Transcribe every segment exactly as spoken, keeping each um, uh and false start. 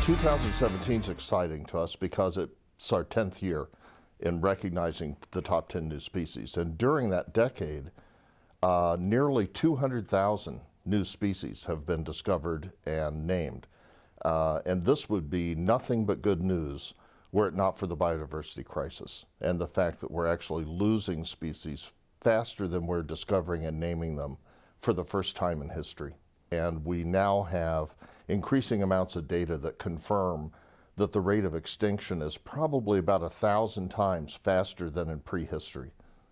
two thousand seventeen is exciting to us because it's our tenth year in recognizing the top ten new species. And during that decade, uh, nearly two hundred thousand new species have been discovered and named. Uh, and this would be nothing but good news were it not for the biodiversity crisis and the fact that we're actually losing species faster than we're discovering and naming them for the first time in history. And we now have increasing amounts of data that confirm that the rate of extinction is probably about a thousand times faster than in prehistory.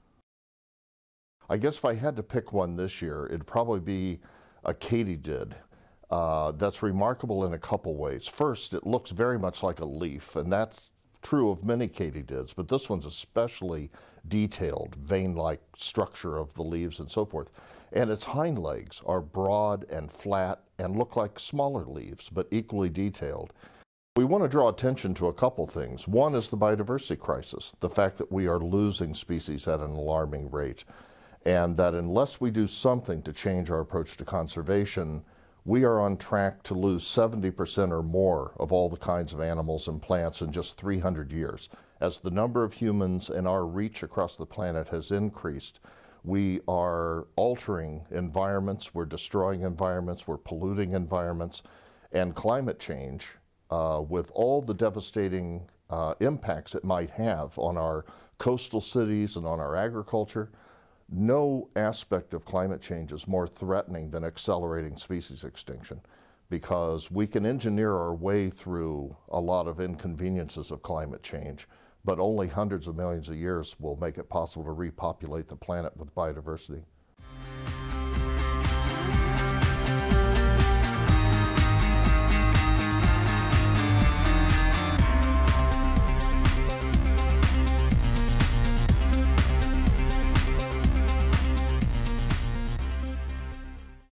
I guess if I had to pick one this year, it'd probably be a katydid. Uh, that's remarkable in a couple ways. First, it looks very much like a leaf, and that's true of many katydids, but this one's especially detailed, vein-like structure of the leaves and so forth. And its hind legs are broad and flat and look like smaller leaves, but equally detailed. We want to draw attention to a couple things. One is the biodiversity crisis, the fact that we are losing species at an alarming rate, and that unless we do something to change our approach to conservation, we are on track to lose seventy percent or more of all the kinds of animals and plants in just three hundred years. As the number of humans and our reach across the planet has increased, we are altering environments, we're destroying environments, we're polluting environments, and climate change, uh, with all the devastating uh, impacts it might have on our coastal cities and on our agriculture. No aspect of climate change is more threatening than accelerating species extinction, because we can engineer our way through a lot of inconveniences of climate change, but only hundreds of millions of years will make it possible to repopulate the planet with biodiversity.